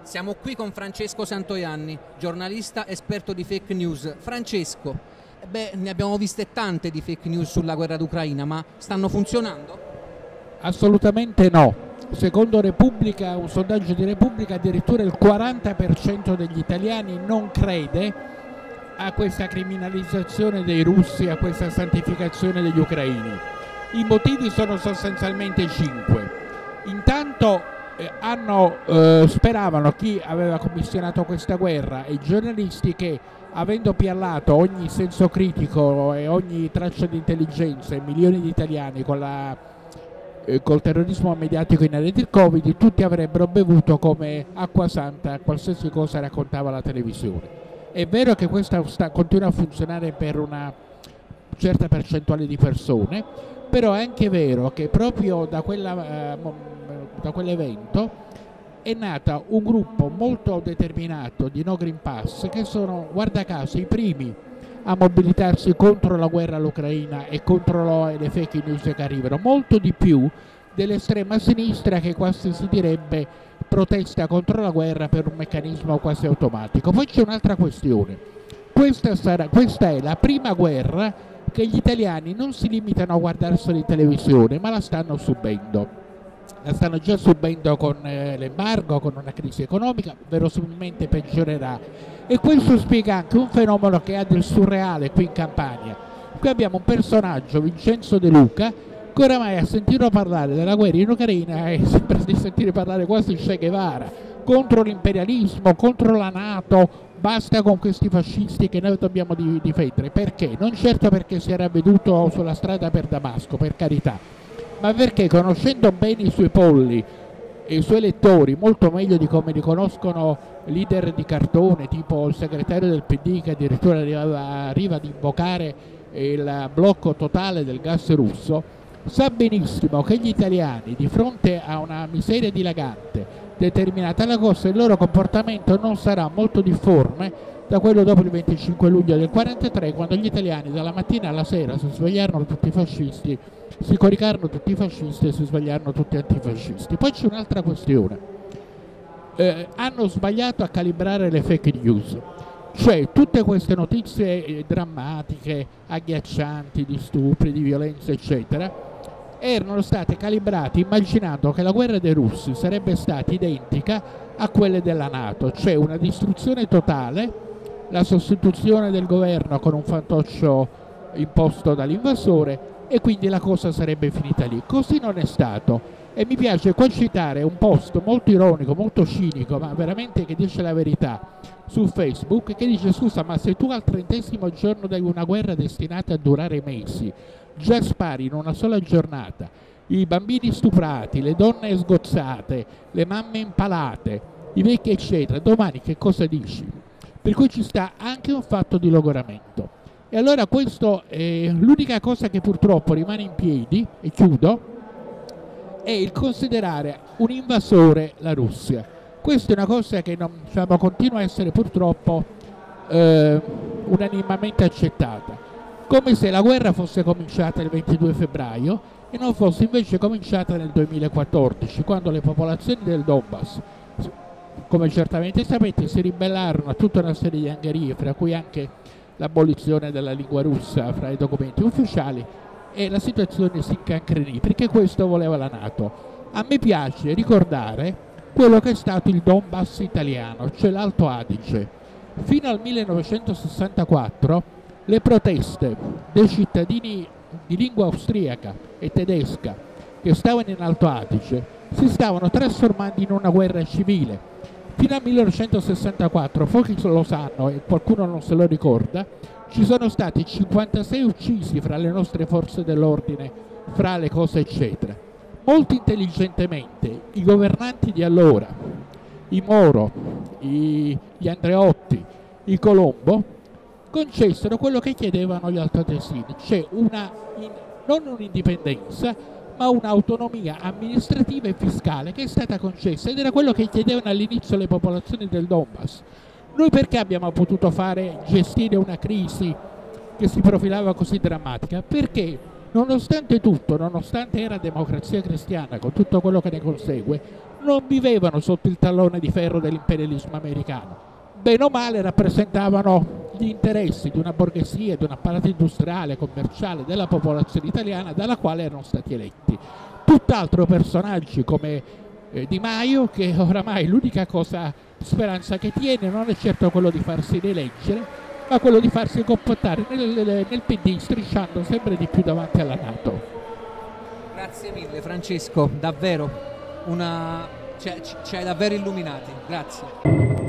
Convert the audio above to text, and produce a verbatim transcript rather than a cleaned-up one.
Siamo qui con Francesco Santoianni, giornalista esperto di fake news. Francesco, beh, ne abbiamo viste tante di fake news sulla guerra d'Ucraina, ma stanno funzionando? Assolutamente no. Secondo Repubblica, un sondaggio di Repubblica, addirittura il quaranta per cento degli italiani non crede a questa criminalizzazione dei russi, a questa santificazione degli ucraini. I motivi sono sostanzialmente cinque. Intanto eh, hanno, eh, speravano chi aveva commissionato questa guerra e i giornalisti che, avendo piallato ogni senso critico e ogni traccia di intelligenza e milioni di italiani con la, eh, col terrorismo mediatico inerente al Covid, tutti avrebbero bevuto come acqua santa qualsiasi cosa raccontava la televisione. È vero che questa sta, continua a funzionare per una certa percentuale di persone, però è anche vero che proprio da, quella, eh, da quell'evento è nato un gruppo molto determinato di no Green Pass che sono, guarda caso, i primi a mobilitarsi contro la guerra all'Ucraina e contro le fake news che arrivano, molto di più dell'estrema sinistra che quasi si direbbe protesta contro la guerra per un meccanismo quasi automatico. Poi c'è un'altra questione. Questa, sarà, questa è la prima guerra che gli italiani non si limitano a guardarsela in televisione, ma la stanno subendo. La stanno già subendo con eh, l'embargo, con una crisi economica, verosimilmente peggiorerà. E questo spiega anche un fenomeno che ha del surreale qui in Campania. Qui abbiamo un personaggio, Vincenzo De Luca, che oramai a sentirlo parlare della guerra in Ucraina è sempre di sentire parlare quasi Che Guevara, contro l'imperialismo, contro la NATO, basta con questi fascisti che noi dobbiamo difendere. Perché? Non certo perché si era veduto sulla strada per Damasco, per carità, ma perché conoscendo bene i suoi polli e i suoi elettori, molto meglio di come li conoscono leader di cartone, tipo il segretario del P D che addirittura arriva, arriva ad invocare il blocco totale del gas russo, sa benissimo che gli italiani, di fronte a una miseria dilagante determinata alla cosa, il loro comportamento non sarà molto difforme da quello dopo il venticinque luglio del quarantatré, quando gli italiani dalla mattina alla sera si svegliarono tutti fascisti, si coricarono tutti fascisti e si svegliarono tutti antifascisti. Poi c'è un'altra questione. Eh, hanno sbagliato a calibrare le fake news. Cioè tutte queste notizie eh, drammatiche, agghiaccianti, di stupri, di violenza, eccetera, erano state calibrate immaginando che la guerra dei russi sarebbe stata identica a quelle della NATO, cioè una distruzione totale, la sostituzione del governo con un fantoccio imposto dall'invasore e quindi la cosa sarebbe finita lì. Così non è stato. E mi piace qua citare un post molto ironico, molto cinico, ma veramente che dice la verità, su Facebook, che dice: scusa, ma se tu al trentesimo giorno di una guerra destinata a durare mesi già spari in una sola giornata i bambini stuprati, le donne sgozzate, le mamme impalate, i vecchi eccetera, domani che cosa dici? Per cui ci sta anche un fatto di logoramento. E allora questo è l'unica cosa che purtroppo rimane in piedi, e chiudo, è il considerare un invasore la Russia. Questa è una cosa che non, diciamo, continua a essere purtroppo eh, unanimemente accettata, come se la guerra fosse cominciata il ventidue febbraio e non fosse invece cominciata nel duemilaquattordici, quando le popolazioni del Donbass, come certamente sapete, si ribellarono a tutta una serie di angherie, fra cui anche l'abolizione della lingua russa fra i documenti ufficiali, e la situazione si incancrenì, perché questo voleva la NATO. A me piace ricordare quello che è stato il Donbass italiano, cioè l'Alto Adige. Fino al millenovecentosessantaquattro le proteste dei cittadini di lingua austriaca e tedesca che stavano in Alto Adige si stavano trasformando in una guerra civile. Fino al millenovecentosessantaquattro, pochi lo sanno e qualcuno non se lo ricorda, ci sono stati cinquantasei uccisi fra le nostre forze dell'ordine, fra le cose eccetera. Molto intelligentemente i governanti di allora, i Moro, i, gli Andreotti, i Colombo, concessero quello che chiedevano gli altoatesini, cioè una, in, non un'indipendenza, ma un'autonomia amministrativa e fiscale che è stata concessa, ed era quello che chiedevano all'inizio le popolazioni del Donbass. Noi perché abbiamo potuto fare, gestire una crisi che si profilava così drammatica? Perché nonostante tutto, nonostante era democrazia cristiana con tutto quello che ne consegue, non vivevano sotto il tallone di ferro dell'imperialismo americano. Bene o male rappresentavano gli interessi di una borghesia, di un apparato industriale, commerciale della popolazione italiana dalla quale erano stati eletti. Tutt'altro personaggi come eh, Di Maio, che oramai l'unica cosa, speranza che tiene non è certo quello di farsi rieleggere, ma quello di farsi compostare nel, nel P D, strisciando sempre di più davanti alla NATO. Grazie mille Francesco, davvero una... ci hai davvero illuminati, grazie.